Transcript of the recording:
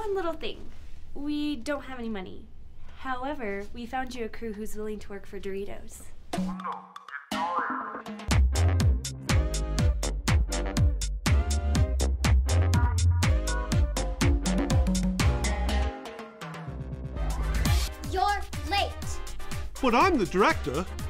one little thing. We don't have any money. However, we found you a crew who's willing to work for Doritos. You're late. But I'm the director.